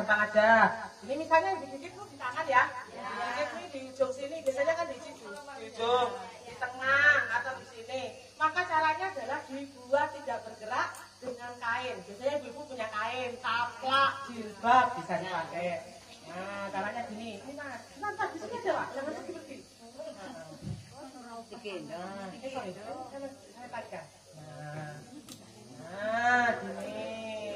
gampang aja. Ini misalnya digigit tuh di tangan ya. Digigit nih di ujung sini, biasanya kan di ujung, di tengah atau di sini. Maka caranya adalah dibuat tidak bergerak dengan kain. Biasanya ibu punya kain, taplak, jilbab bisa dipakai. Nah, caranya gini. Ini mas, nanti di sini aja pak, jangan pergi-pergi. Nah, ini sorry, saya tarik. Nah, gini.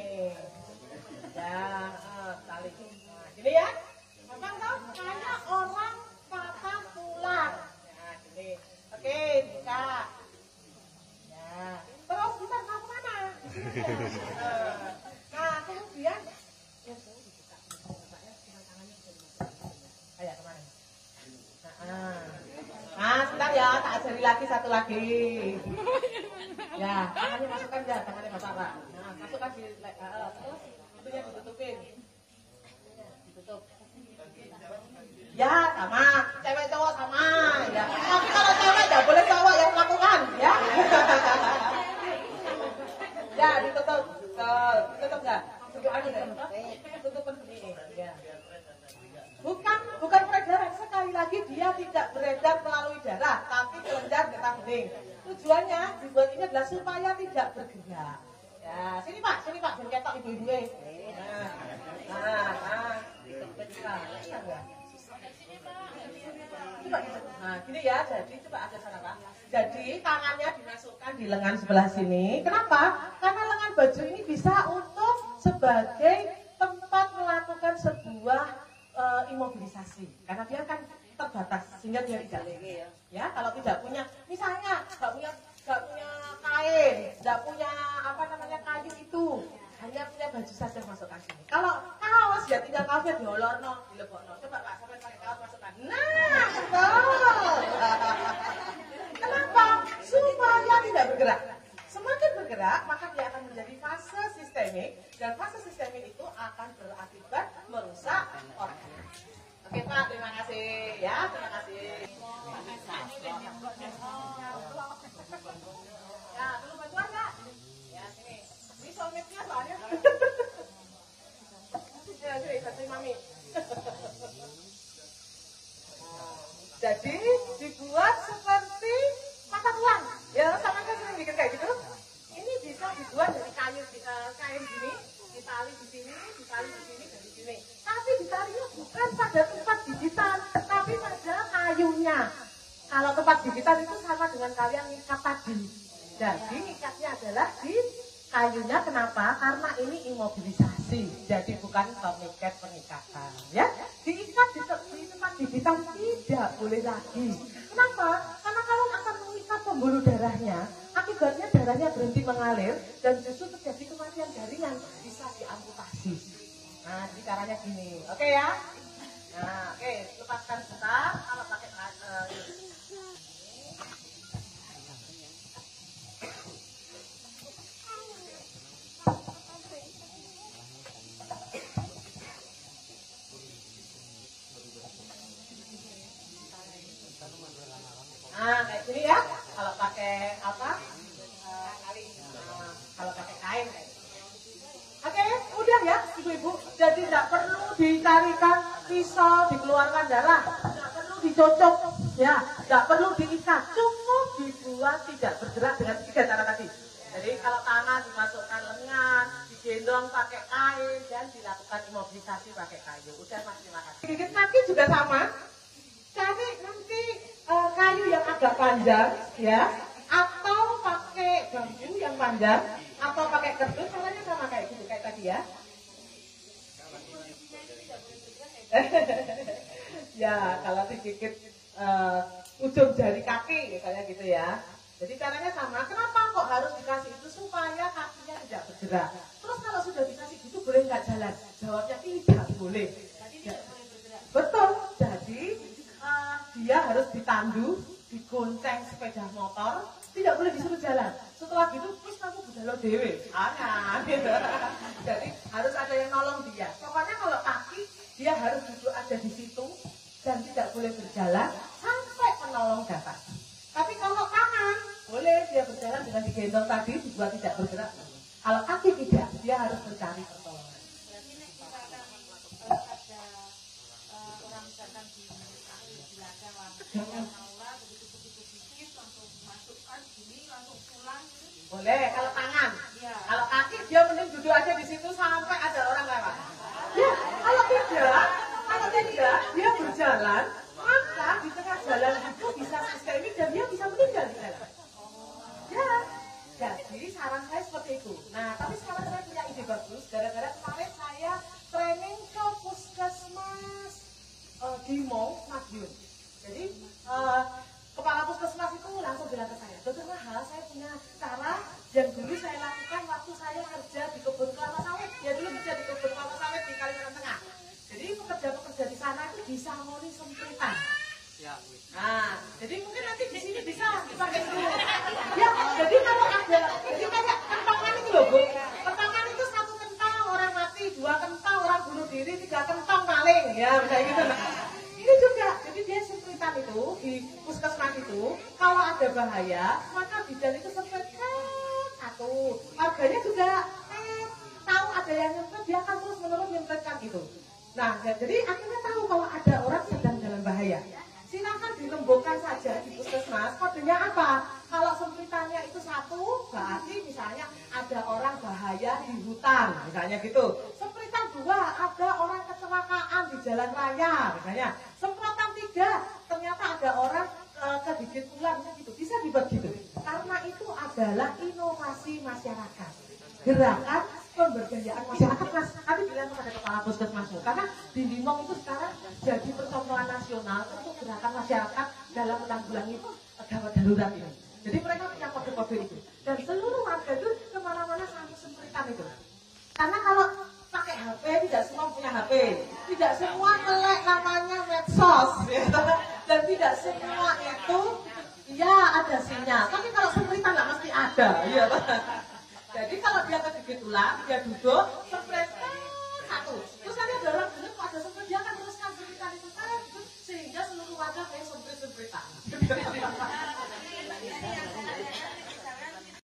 Ya, tali. Nah, gini ya. Gampang tau? Kayak orang patah tulang. Nah, gini. Oke, buka. Ya. Terus bentar, kamu mana? Di sini ya. Nah, kemudian kayak kemarin. Nah, sebentar ya, tak ajari lagi satu lagi. Ya, tangannya masukkan ya, tangannya masalah. Nah, masukkan di terus itunya ditutupin. Ditutup. Ya, sama. Cewek cowok sama. Ya. Tapi kalau cewek enggak boleh cowok yang melakukan, ya. Ya, ditutup. Ditutup enggak? Tutupin begini. Ya. Bukan peredaran, sekali lagi dia tidak beredar melalui darah, tapi kelenjar getah bening. Tujuannya dibuat ini adalah supaya tidak bergerak. Ya, sini Pak, jangan ketok ibu-ibu. Nah, gini ya, jadi coba agak sana Pak. Jadi tangannya dimasukkan di lengan sebelah sini. Kenapa? Karena lengan baju ini bisa untuk sebagai tempat melakukan sebuah imobilisasi, karena dia kan terbatas sehingga dia tidak ya kalau tidak punya, misalnya nggak punya kain, nggak punya kayu itu, hanya punya baju saja masukkan sini. Kalau kaos ya tinggal kaosnya diolorno, dilebokno. Coba Pak, sampai pakai kaos masukkan. Nah, betul. Kenapa? Supaya tidak bergerak. Semakin bergerak, maka dia akan menjadi fase sistemik, dan fase sistemik itu akan berakibat merusak organ. Oke Pak, terima kasih ya, terima kasih. Ya, perlu bantuan nggak? Ya, sini. Ini soulmate-nya soalnya. Ya, sini, bantuin Mami. Jadi, dibuat seperti mata tulang. Ya, sama kan sering bikin kayak gitu. Ini bisa dibuat dari kayu, kain gini, ditali di sini, ditali di sini, dari sini. Tapi ditalinya bukan pada tempat gigitan, tapi pada kayunya. Kalau tempat gigitan itu sama dengan kalian ngikat tadi. Jadi ngikatnya adalah di kayunya. Kenapa? Karena ini imobilisasi. Jadi bukan pemikat pengikatan. Ya, diikat di tempat gigitan tidak boleh lagi. Kenapa? Karena kalau akan mengikat pembuluh darahnya, akibatnya darahnya berhenti mengalir dan justru terjadi kematian jaringan, bisa diamputasi. Nah, jadi caranya gini, oke ya? Nah, oke, lepaskan sebentar, kalau pakai nah, kayak gini ya, kalau pakai apa? Kalau pakai kain kayak gitu. Oke, udah ya ibu-ibu. Jadi tidak perlu dicarikan pisau, dikeluarkan darah, tidak perlu dicocok, ya, tidak perlu diikat. Cukup dibuat tidak bergerak dengan 3 cara tadi. Jadi kalau tangan dimasukkan lengan, digendong pakai kain, dan dilakukan imobilisasi pakai kayu. Udah Mas, terima kasih. Gigit kaki juga sama. Cari nanti kayu yang agak panjang, ya, atau pakai bambu yang panjang, atau pakai kerdus, caranya sama kayak gitu, kayak tadi ya. Ya, kalau digigit ujung jari kaki, misalnya gitu ya. Jadi caranya sama. Kenapa kok harus dikasih itu? Supaya kakinya tidak bergerak. Terus kalau sudah dikasih gitu, boleh nggak jalan? Jawabnya tidak boleh. Betul. Jadi dia harus ditandu, digonceng sepeda motor, tidak boleh disuruh jalan. Setelah gitu, terus kamu berjalan dewe. Jangan. Jadi harus ada yang nolong dia. Pokoknya kalau kaki, dia harus duduk ada di situ dan tidak boleh berjalan sampai penolong datang. Tapi kalau tangan, boleh dia berjalan dengan digendong tadi, dibuat tidak bergerak. Kalau kaki tidak, dia harus mencari pertolongan. ada orang misalkan di ladang aula begitu dikit langsung masukkan gini langsung pulang gitu. Boleh kalau tangan. Ya. Kalau kaki dia mending duduk aja di situ sampai ada orang lewat. Ya, kalau tidak dia berjalan, maka di tengah jalan itu bisa sistemik dan dia bisa meninggal di jalan. Ya, jadi saran saya seperti itu. Nah, tapi sekarang saya punya ide bagus. Gara-gara kemarin saya training ke puskesmas di Madiun. Jadi kepala puskesmas itu langsung bilang ke saya, Dokter Rahel, saya punya cara yang dulu saya lakukan waktu saya kerja di kebun kelapa sawit. Dia dulu kerja di kebun kelapa sawit di Kalimantan Tengah. Jadi pekerja-pekerja di sana itu disangoni sempritan. Ya. Nah, jadi mungkin nanti di sini bisa pakai dulu. Ya, jadi kalau ada, jadi kayak kentongan itu loh Bu. Kentongan itu 1 kentong orang mati, 2 kentong orang bunuh diri, 3 kentong maling, ya misalnya gitu. Nah, ini juga, jadi dia sempritan itu di puskesmas itu, kalau ada bahaya, maka bidan itu sempritkan satu. Harganya juga tahu ada yang nyemprit, dia akan terus-menerus nyempritkan gitu. Nah, jadi akhirnya tahu kalau ada orang sedang dalam bahaya. Silakan dilembokkan saja di puskesmas. Kodenya apa? Kalau sempritannya itu 1, berarti misalnya ada orang bahaya di hutan, misalnya gitu. Sempritan 2, ada orang kecelakaan di jalan raya, misalnya. Semprotan 3, ternyata ada orang kegigit ular, gitu. Bisa dibuat gitu. Karena itu adalah inovasi masyarakat. Gerakan pemberdayaan masyarakat, Mas. Nanti bilang kepada kepala puskesmasmu. Karena di Limong itu sekarang jadi percontohan nasional untuk gerakan masyarakat dalam menanggulangi gawat darurat ini. Jadi mereka punya kode-kode itu. Dan seluruh warga itu kemana-mana sampai sempritan itu. Karena kalau pakai HP, tidak semua punya HP. Tidak semua melek namanya medsos. Dan tidak semua itu, ya ada sinyal. Tapi kalau sempritan nggak mesti ada. Iya, jadi kalau dia kegigit ular, dia duduk,